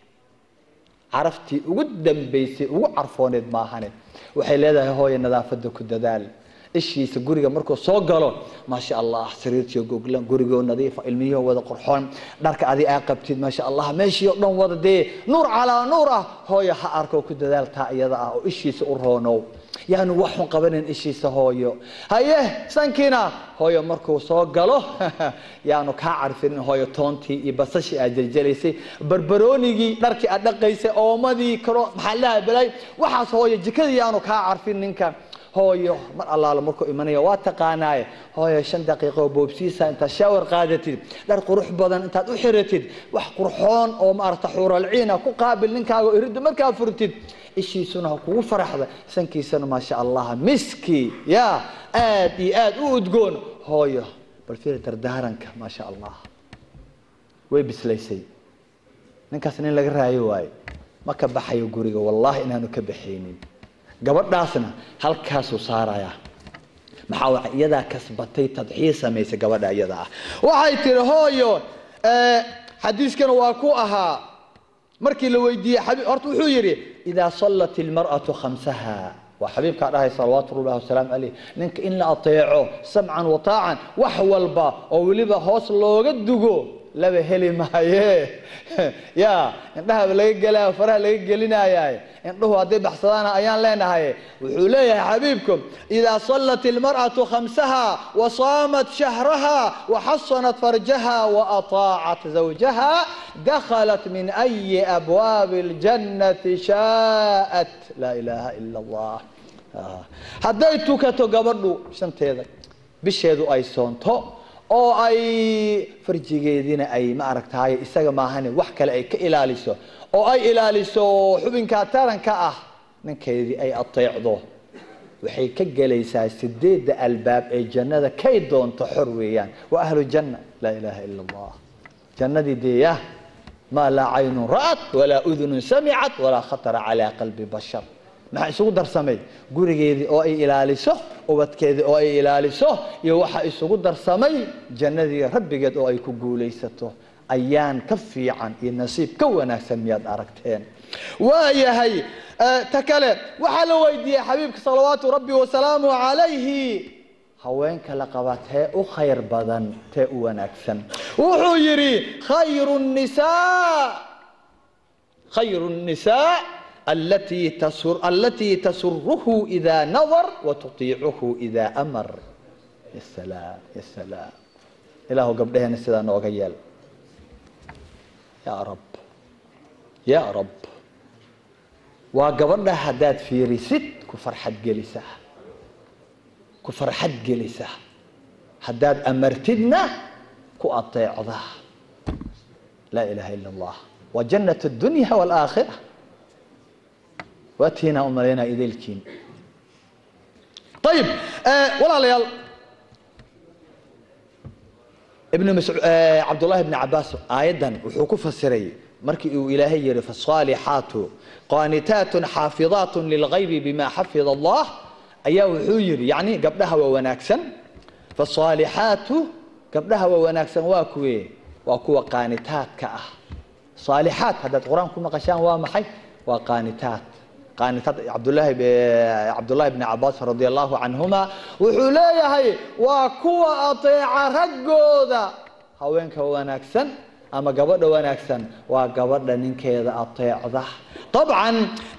عرفتي وجود بيسي وعرفوني ما هني وحيلها هو النظافة كل دال إشي سجوري مركو صقله ما شاء الله سريرتي جوجلان جوري نظيفة علمية وذا قرحان درك عادي عقبتي ما شاء الله ماشي يقدم وذا دي نور على نوره هو يحركه كل دال تأييدا وإشي سأرهونه يعني وحن قبلن إشي سهويو هيه سانكينا هو مركو صقله يعني كعرفين هو تونتي يبصش أجل جلسي بربروني درك أدقيسي أو مدي كرو محلها بلاي وحاس هو يجكل يعني كعرفين إنك هويو مر الله لمركو إيمانية واتقاناي هويو 5 دقيقة وبوبسيسا أنت شاور قادتي دار قروح بدن أنت أحرتي وح قرحون أو ما أرتحور العين كو قابل نكا يريد مركا فرتي إشي سنه كو فرح سنكي سنه ما شاء الله مسكي يا آد ودقون هويو بالفير تردارنك ما شاء الله ويبسليسي نكا سنين لغا رايو واي ما كبحيو غوريغا والله إنانو كبحينين gabadhaasna halkaas uu saaraya maxaa iyada kasbatay tadxiis sameeyay gabadha iyada waxay tiri hooyo xadiiskan waa ku ahaa markii la weydiiyay xabiib horta wuxuu yiri ida sallat almar'atu khamsaha wa xabiibka dhahay salawaatu rabbi wa salaam alayhi ninka in la ateeco sam'an wa ta'an wax walba oo waliba hoos looga dugo laba heli maaye ya indhaha laga galaa faraha laga gelinaayay indhuhu haday baxsadana ayaan leenahay wuxuu leeyahay xabiibkum ida sallat almar'atu khamsaha wa samat shahraha wa hassanat farjaha wa ata'at zawjaha dakhalat min ayyi abwab aljannati sha'at la ilaha illa allah haday tukato gabadhu shanteeda bisheedu ay soonto oo ay farjigeedina ay ma aragtaay isaga maahane wax kale ay ka ilaaliso oo ay ilaaliso xubinka taranka ah ninkeedii ay ateecdo waxay ka galaysaa 8 albaab ee jannada kay doonto xor weeyaan wa ahlu janna la ilaha illa allah jannadi diya ma la aynu ra'at wala udhun sami'at wala khatara ala qalbi bashar maxay isugu darsamay gurigeedii oo ay ilaaliso ubadkeedii oo ay ilaaliso iyo waxa isugu darsamay jannadii rabbigeed oo ay ku guuleysato ayaan ka fiican iyo nasiib ka wanaagsan miyaad aragteen waayahay takale waxa la weydiiyay xabiibka salawaatu rabbi wa salaamu alayhi haweenka la qabatay u khayr badan tee u wanaagsan wuxuu yiri khayrun nisaa التي تسره إذا نظر وتطيعه إذا أمر يا سلام يا سلام إله قبلها نسيدا نوغيال يا رب يا رب وقبلنا حداد في ريست كفر حد جلسة حداد أمرتدنا كأطيع ذا لا إله إلا الله وجنة الدنيا والآخرة واتينا أمرينا إذيلكين طيب ولا ليال ابن مسعود عبد الله بن عباس أيضا وحكوف السري مركي إلهي فالصالحات قانتات حافظات للغيب بما حفظ الله أيها وحير يعني قبلها ووناكسن فالصالحات قبلها ووناكسن واكو قانتات كأه صالحات هذا القرآن كما قشان وامحي وقانتات قانتات عبد الله بن عباس رضي الله عنهما وحوليه وكو أطيع رجودا هوينك وناكسن أما قبض وناكسن وقبض ننكيذا أطيع ذا طبعا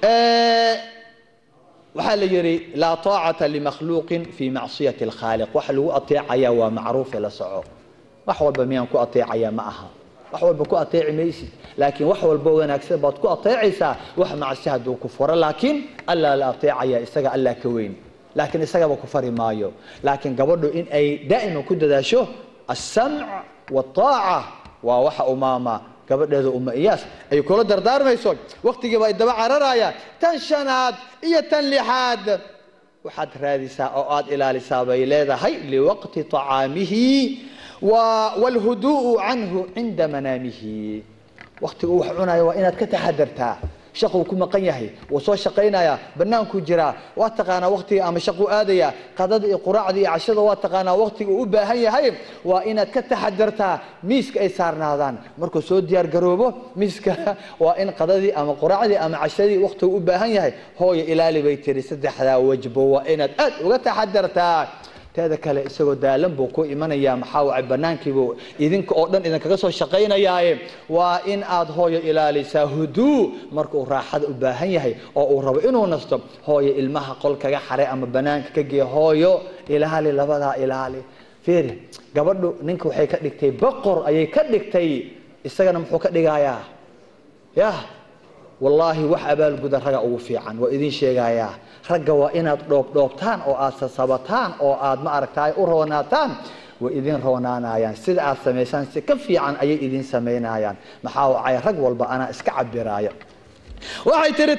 وحال يري لا طاعة لمخلوق في معصية الخالق وحلو أطيع يا ومعروف لسعو وحول بميانكو أطيع يا معها وحول بكو أطيع ميسي لكن وحول بوين أكسر باتكو أطيع إسا وح مع الشهد وكفر لكن ألا لا أطيع يا إساق ألا كوين لكن إساق بكفر مايو لكن قبضوا إن أي دائما كده دا شو السمع والطاعة ووح أماما قبل هذا إياس أي كل دردار ما يسوق وقت جبا الدبع عرايا تنشناد إيه تنلحاد وحد رادسا أوقات إلى لسابي لذا هي لوقت طعامه والهدوء عنه عند منامه وقت وحنا وإن كتحدرتها شقو كما قنيهي وصو شقينا يا بنانكو جرا واتقانا وقتي أما شقو آديا قدد قراع دي عشد واتقانا وقتي وباهي هاي وإن كتحدرتها ميسك أي صارنا هذان مركو سود ديار قروبه ميسك وإن قددي أما قراع دي أما عشدي وقتي وباهي هاي هو إلالي بيتري سدح ذا وجبه وإن وكتحدرتها هذا كله إسقو دالم بوكو إيمان يا محاوع بنانكي بو إذن كأردن إذا كجسوا شقينا ياي وإن أض هو إلى لسه هدوء مركو راحة وباهية هي أو ربعينه نصب هو المها قل كجا حرق أما بنانك كجي هو إلى هالي لبدا إلى هالي فير قبله نينكو حي كدكتي بقر أي كدكتي إسقنا محوك دقايا يا والله وح أبال قدر رجع وفي عن وإذن شيء جايا رجع وإن دوبتان أو أساسبتان أو أد ما أركتاي أوروناتان وإذن رونانا يعني سيد أسميسان سكفي عن أي إذن سمينا يعني محاو عي رجع والبا أنا إسكعب برايا وعي ترى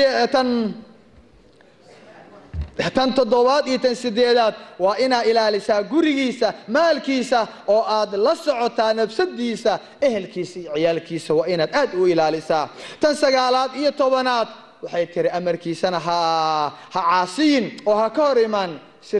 تن تضوات يتنسديلات وإنا إلى لسا قريسا مالكيسا أو آد لسعوتا نفسديسا إهلكيسي عيالكيسا وإنا أدو إلى لسا تنسقالات يتوبنات وحي تري أمركيسانا ها عاصين وها كوريمان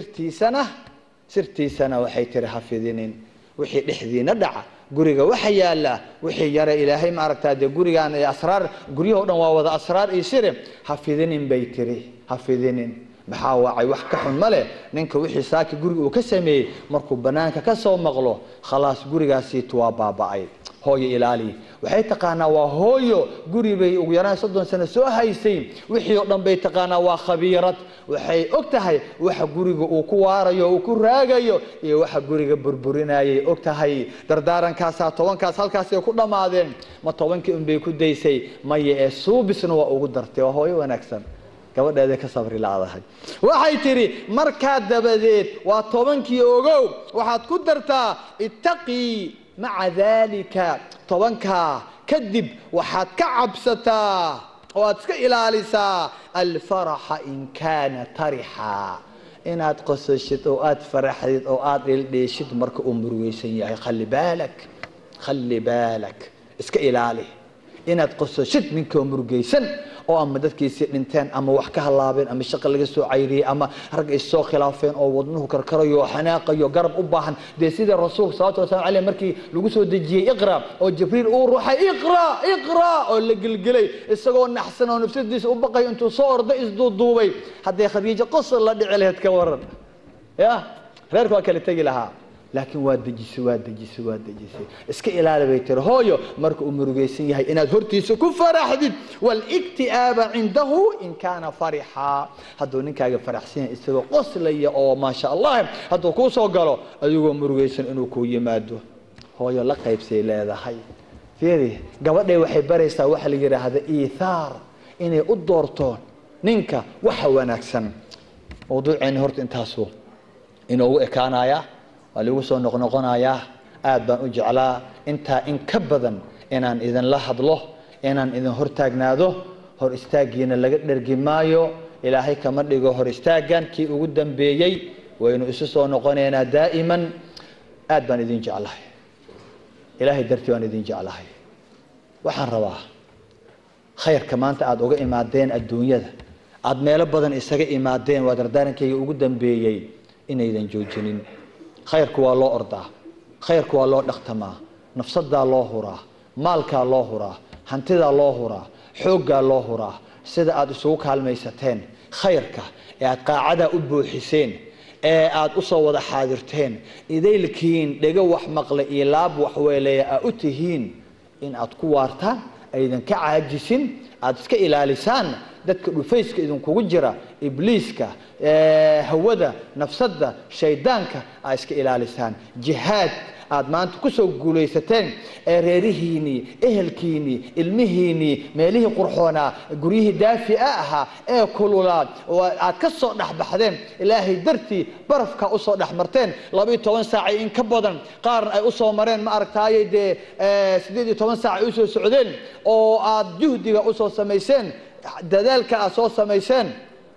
سرتي سنة وحي تري حفظينين وحي لحذين دعا قريقا وحي يالا وحي يرى إلهي معركتا دي قريقا أسرار قريقا ووضع أسرار إيسيري حفظينين بيتري حفظينين محاوعي وحكحون ماله نينك وحي ساكي قريقا وكسمي مركو بنانك كسو مغلو خلاص قريقا سيتوا باباي هوي إلالي وحي تقانا وهويو قريبي ويران صدون سنة سو هايسين وحي يقدم بي تقانا وخبيرت وحي اكتهي وحي قريقا وكواريو وكراغيو وحي قريقا بربريناي اكتهي درداران كاسا طوان كاس هالكاسي وكنا ماذين ما طوانكي انبي كديسي ما يأسو بسنوا وقدرتي وهوي ونكسن gabadheeda ka sabri laadahay waxay tiri markaa dabadeed waa 10kii ogow waxaad ku dartaa ittaqi ma'a dhalika 10ka kadib waxaad ka cabsataa oo aad iska ilaalisaa al-faraha in kana tariha inaad qosashid oo aad faraxdid oo aad dhildheeshid marka uu murugaysan yahay khalli baalak iska ilaali inaad qosashid ninka murugaysan oo ama dadkiisa dhinteen ama wax ka halaabeen ama shaqo laga soo cayriyay ama rag ay soo khilaafeen oo wadnuhu karkarayo xanaaqayo garab u baahan de sida rasuul sallallahu alayhi wasallam markii lagu soo dajiyay iqra oo jibriil uu ruuxay iqra oo la gilgilay isagoo naxsan oo nafsadiisa u baqay intuu soo orday isduuduubay haday khadiija qosol la dhici lahayd ka waran ya reerku waa kala tagi lahaa laakiin waa dajisay iska ilaali bay tir hooyo marka uu murugaysan yahay inaad hortiisa ku faraxdid wal iktiaba indahu in kana fariha haduu ninkaaga faraxsan yahay isagoo qoslaya oo ma sha Allah haduu ku soo galo adigoo murugaysan inuu ku yimaado hooyo la qaybsay leedahay fiiri gabadhay waxay baraysaa waxa la yiraahdo iithar inay u doorto ninka waxa wanaagsan mawduuceen horta intaasu inuu ekaanaya lagu soo noqnoqonaya aad baan u jeclaa inta in ka badan inaan idin la hadlo inaan idin hor taagnaado hor istaagiina laga dhargimaayo ilaahay kama dhigo hor istaagan kii ugu dambeeyay waynu isu soo noqoneena daa'iman aad baan idin jeclahay ilaahay dartii waan idin jeclahay waxaan rabaa khayrka maanta aad uga imaadeen adduunyada aad meelo badan isaga imaadeen waa dardaarankayga ugu dambeeyay inaydan joojinin خيرك والله أرضى خيرك والله دختما نفسد الله هرا مالك الله هرا هنتد الله هرا حوق الله هرا سيد أد سوق هالميستين خيرك يعني قاعدة أبو حسين أد أصوّد حاضرتين إذا الكين لجوح مقل إلاب وحوالي أتهين إن أتقوارتان أيضا كعاجسين أدسك إلى لسان dadka dhufayska idin kugu jira ibliiska hawada nafsada shaydaanka ay iska ilaalisaan jihaad aad maanta ku soo guuleysateen reerihiini ehelkiini ilmihiini meelihii qurxoona guriyihii daafi'a aha ee kululaad oo aad ka soo dhaxbaxdeen ilaahay dartii barafka u soo dhaxmarteen 12 saac in ka badan qaar ay u soo mareen ma aragtaayay 18 saac u soo socdeen oo aad juhdiga u soo sameyseen dadaalka aad soo sameyseen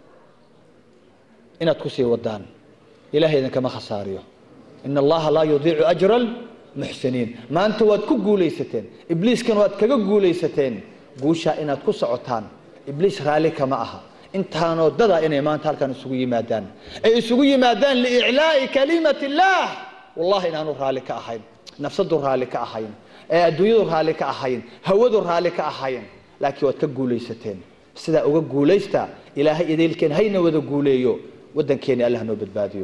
inaad ku sii wadaan ilaahay idin kama khasaariyo in allaha la yudii'u ajra al-muhsinin ma anta wad ku guuleysateen ibliiskan wad kaga guuleysateen guusha inaad ku socotaan ibliis raali kama aha intaano dada inay maanta halkan isugu yimaadaan li i'laa'i kalimati allah wallahi inaanu raali ka ahayn nafsadu raali ka ahayn adduunyadu raali ka ahayn hawadu raali ka ahayn laakiin wad ka guuleysateen sida uga guuleysta ilaahay idiilkeen hayna wada guuleeyo wadankeena Allah noo badbaadiyo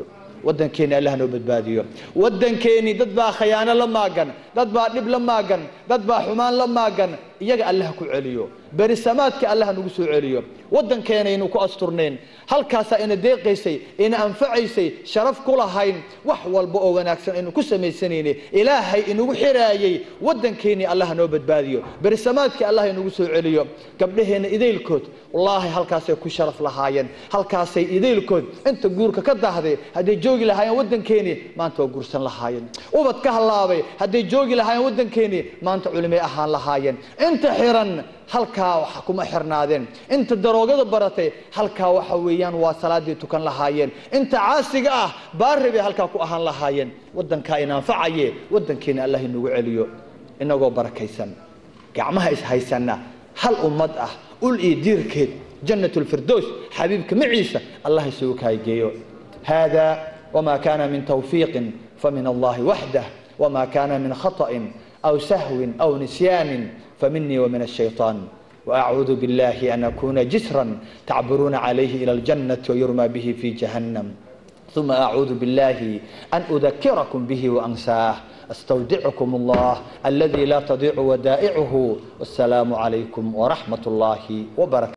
wadankeeni dad baa khiyaano la maagan dad baa dhib la maagan dad baa xumaan la maagan iyaga Allah ku celiyo barisamaadka Allah nagu soo celiyo wadankeena inuu ku asturneen halkaas ina deeqaysay ina anfacaysay sharaf ku lahayn wax walba oo wanaagsan inuu ku sameeysanayne ilaahay inuu xiraayay wadankeeni Allah noo badbaadiyo barisamaadka Allah inuu soo celiyo gabdhaheena idaylkood wallahi halkaas ay ku sharaf lahaayeen halkaas ay idaylkood inta guurka ka daahday haday joogi lahaayeen wadankeeni maanta waa guursan lahaayeen ubad ka halaabay haday joogi lahaayeen wadankeeni maanta culimay ahaan lahaayeen inta xiran halka waxa kuma xirnaadeen inta daroogada baratay halka waxa weeyaan waa salaadii tukan lahaayeen inta caasiga ah baaribi halka ku ahaan lahaayeen wadanka inaan facaye wadankeena Allah inuu celiyo inagoo barakaysan gacmaha is haysana hal ummad ah ul iidirkeed jannatul firdaws xabiibka maciisa Allah isuu kaageeyo hada wama kana min tawfiq famin Allah wahdahu wama kana min khata'in aw sahwin aw nisyan فمني ومن الشيطان وأعوذ بالله أن أكون جسرا تعبرون عليه إلى الجنة ويرمى به في جهنم ثم أعوذ بالله أن أذكركم به وأنساه أستودعكم الله الذي لا تضيع ودائعه والسلام عليكم ورحمة الله وبركاته.